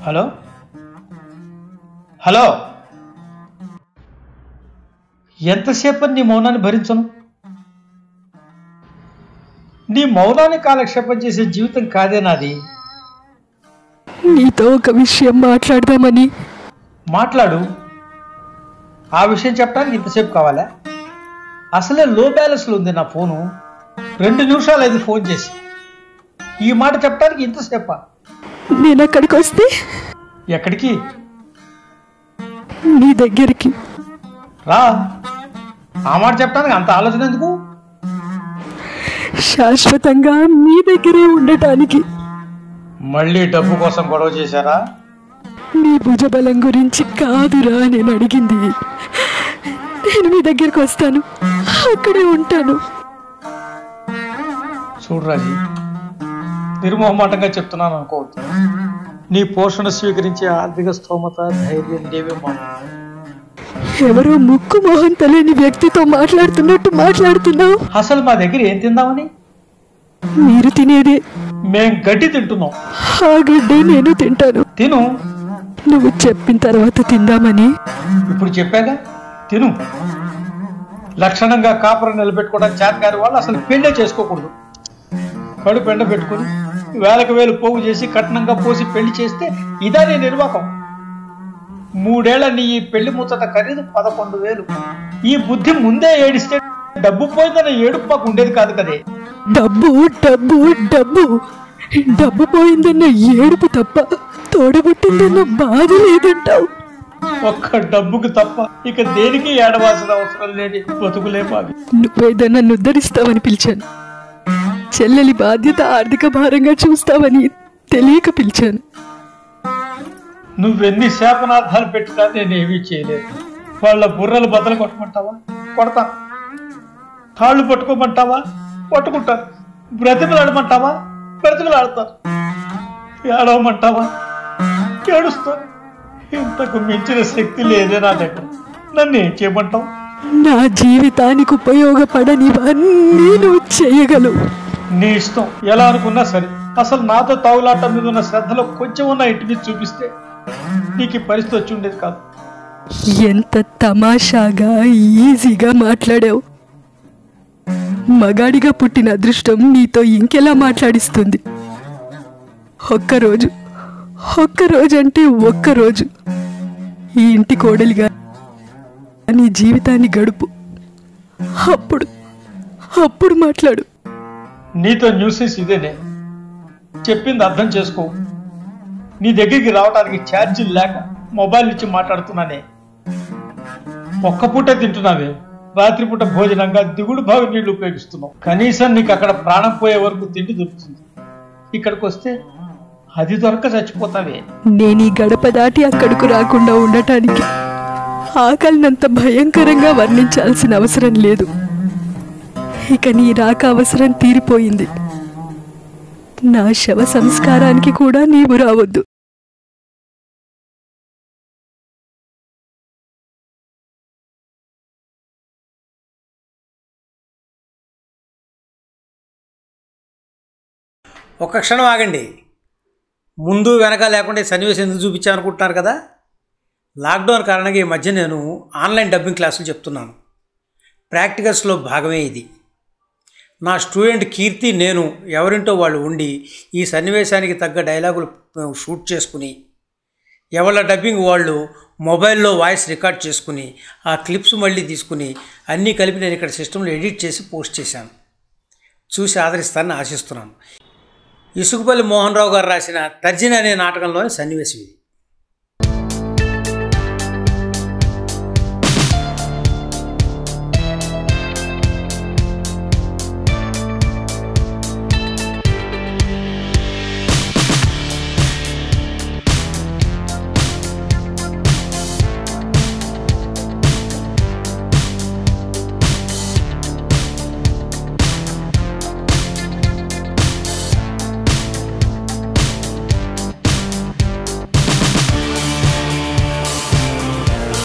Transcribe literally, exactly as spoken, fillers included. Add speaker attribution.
Speaker 1: Hello hello ఎంతసేపు నీ మౌనాన్ని భరించను? నీ మౌనాన్ని కాలక్షేపం చేసే జీవితం కాదే నాది.
Speaker 2: నీతో ఒక విషయం మాట్లాడదామని.
Speaker 1: మాట్లాడు. ఆ విషయం చెప్పడానికి ఇంతసేపు కావాలా? అసలే లో బ్యాలెన్స్లో ఉంది నా ఫోను. రెండు నిమిషాలు అయింది ఫోన్ చేసి. ఈ మాట చెప్పడానికి ఇంతసేపా?
Speaker 2: నేను అక్కడికి వస్తే?
Speaker 1: ఎక్కడికి?
Speaker 2: నీ దగ్గరికి
Speaker 1: రా. ఆ మాట చెప్పడానికి అంత ఆలోచన ఎందుకు?
Speaker 2: శాశ్వతంగా మీ దగ్గరే ఉండటానికి.
Speaker 1: మళ్ళీ డబ్బు కోసం గొడవ చేశారా?
Speaker 2: నీ భుజబలం గురించి కాదురా నేను అడిగింది. నేను మీ దగ్గరికి వస్తాను, అక్కడే ఉంటాను.
Speaker 1: చూడు రాజీ, నిర్మోహమాటంగా చెప్తున్నాను అనుకోవద్దు. నీ పోషణ స్వీకరించే ఆర్థిక స్తోమత, ధైర్యం లేవే మా.
Speaker 2: ఎవరో ముక్కు మోహన్ తెలియని వ్యక్తితో మాట్లాడుతున్నట్టు మాట్లాడుతున్నావు.
Speaker 1: అసలు మా దగ్గర ఏం తిందామని?
Speaker 2: మీరు తినేదే.
Speaker 1: మేం గడ్డి తింటున్నాం.
Speaker 2: ఆ గడ్డి నేను తింటాను.
Speaker 1: తిను.
Speaker 2: నువ్వు చెప్పిన తర్వాత తిందామని.
Speaker 1: ఇప్పుడు చెప్పాగా, తిను. లక్షణంగా కాపురం నిలబెట్టుకోవడం చేతగారి వాళ్ళు అసలు పెళ్ళే చేసుకోకూడదు. కడుపు ఎండ పెట్టుకుని వేలకు వేలు పోగు చేసి కట్నంగా పోసి పెళ్లి చేస్తే ఇదా నీ నిర్వాకం. మూడేళ్ల నీ ఈ పెళ్లి ముచ్చట ఖరీదు పదకొండు వేలు. ఈ బుద్ధి ముందే ఏడిస్తే డబ్బు పోయిందన్న ఏడుపు మాకు ఉండేది కాదు కదే.
Speaker 2: డబ్బు డబ్బు డబ్బు డబ్బు పోయిందన్న ఏడుపు తప్ప తోడబుట్టిందన్న బాధ లేదంటావు.
Speaker 1: ఒక్క డబ్బుకి తప్ప ఇక దేనికి ఏడవాల్సిన అవసరం లేని బతుకులే మాది.
Speaker 2: నువ్వేదన్నా నన్ను ఉద్ధరిస్తావని పిలిచాను. చెల్లెలి బాధ్యత ఆర్థిక భారంగా చూస్తావని తెలియక పిలిచాను.
Speaker 1: నువ్వెన్ని శాపనార్థాలు పెట్టినా నేనేమీ చేయలేదు. వాళ్ళ బుర్రలు బద్దలు కొట్టమంటావా? కొడతాను. కాళ్ళు పట్టుకోమంటావా? పట్టుకుంటాను. బ్రతిమలాడమంటావా? బ్రతిమలాడతాను. ఏడవమంటావా? ఏడుస్తాను. ఇంతకు మించిన శక్తి లేదే నా దగ్గర. నన్ను ఏం చేయమంటావు?
Speaker 2: నా జీవితానికి ఉపయోగపడనివన్నీ నువ్వు చేయగలవు.
Speaker 1: నీ ఇష్టం. ఎలా అనుకున్నా సరే. అసలు నాతో తావులాట మీద ఉన్న శ్రద్ధలో కొంచెం ఉన్న ఇంటి మీద చూపిస్తే నీకు ఈ పరిస్థితి వచ్చి ఉండేది కాదు.
Speaker 2: ఎంత తమాషాగా ఈజీగా మాట్లాడావు. మగాడిగా పుట్టిన అదృష్టం నీతో ఇంకెలా మాట్లాడిస్తుంది. ఒక్కరోజు ఒక్కరోజు అంటే ఒక్కరోజు ఈ ఇంటి కోడలిగా నీ జీవితాన్ని గడుపు. అప్పుడు అప్పుడు మాట్లాడు.
Speaker 1: నీతో న్యూసెన్స్ ఇదేనే. చెప్పింది అర్థం చేసుకో. నీ దగ్గరికి రావడానికి ఛార్జీలు లేక మొబైల్ నుంచి మాట్లాడుతున్నానే. ఒక్క పూట తింటున్నావే. రాత్రిపూట భోజనంగా దిగుడు భాగం నీళ్లు ఉపయోగిస్తున్నావు. కనీసం నీకు అక్కడ ప్రాణం పోయే వరకు తిండి దొరుకుతుంది. ఇక్కడికి వస్తే అది దొరక చచ్చిపోతావే.
Speaker 2: నేను ఈ గడప దాటి అక్కడకు రాకుండా ఉండటానికి ఆకలినంత భయంకరంగా వర్ణించాల్సిన అవసరం లేదు. ఇక నీ రాక అవసరం తీరిపోయింది. నా శవ సంస్కారానికి కూడా నీవు రావద్దు.
Speaker 1: ఒక్క క్షణం ఆగండి. ముందు వెనక లేకుండా సన్నివేశం ఎందుకు చూపించామనుకుంటున్నారు కదా. లాక్డౌన్ కారణంగా ఈ మధ్య నేను ఆన్లైన్ డబ్బింగ్ క్లాసులు చెప్తున్నాను. ప్రాక్టికల్స్లో భాగమే ఇది. నా స్టూడెంట్ కీర్తి నేను ఎవరింటో వాళ్ళు ఉండి ఈ సన్నివేశానికి తగ్గ డైలాగులు షూట్ చేసుకుని, ఎవళ్ళ డబ్బింగ్ వాళ్ళు మొబైల్లో వాయిస్ రికార్డ్ చేసుకుని ఆ క్లిప్స్ మళ్ళీ తీసుకుని అన్నీ కలిపి నేను ఇక్కడ సిస్టంలో ఎడిట్ చేసి పోస్ట్ చేశాను. చూసి ఆదరిస్తానని ఆశిస్తున్నాను. ఇసుకపల్లి మోహన్ రావు గారు రాసిన తర్జన అనే నాటకంలోని సన్నివేశం ఇది.